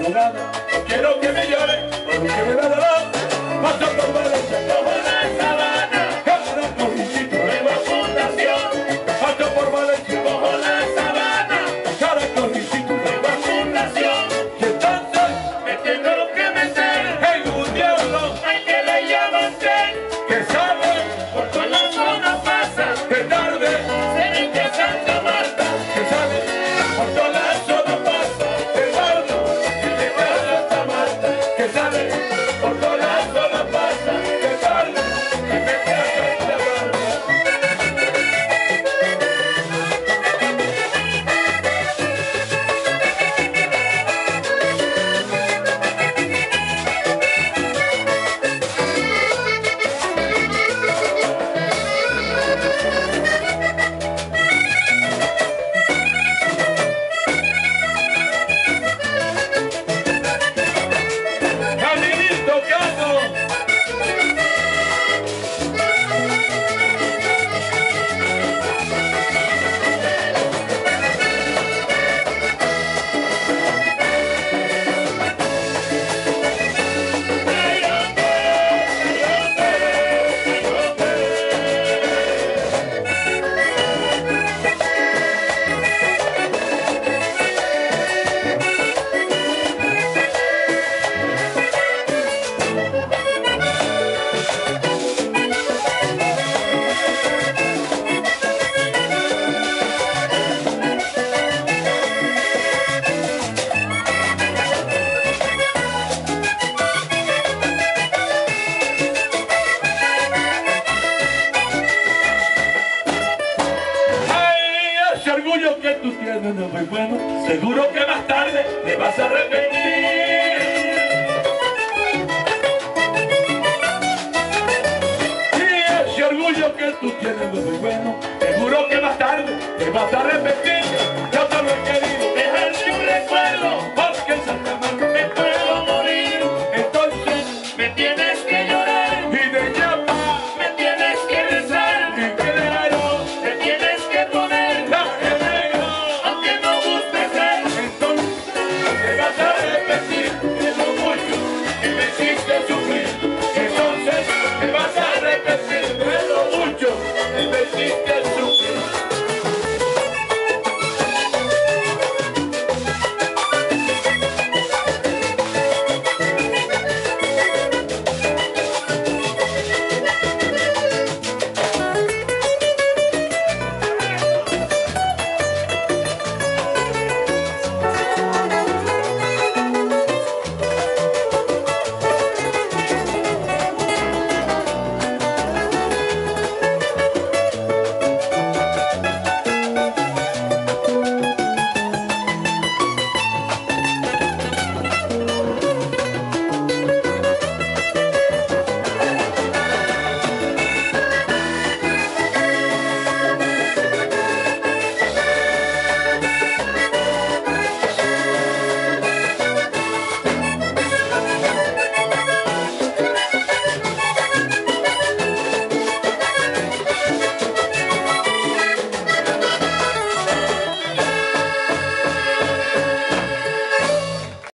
nada. No quiero que me llore, porque me da dolor. Paso por Valencia, cojo la sabana. Cada corrichito, nueva fundación. Paso por Valencia, cojo la sabana. Cada corrichito, nueva fundación. Y entonces me tengo que meter en un diablo. Hay que le llaman que sale por toda la zona pasa. Que tarde se limpia Santa Marta. Que sale por toda la zona pasa. Que tarde se limpia Santa Marta. Que sale por toda la zona pasa. Que tarde se limpia Santa Marta. Caminito Cano. Ese orgullo que tú tienes no es muy bueno. Seguro que más tarde te vas a arrepentir. Y ese orgullo que tú tienes no es muy bueno. Seguro que más tarde te vas a arrepentir. Yo solo quiero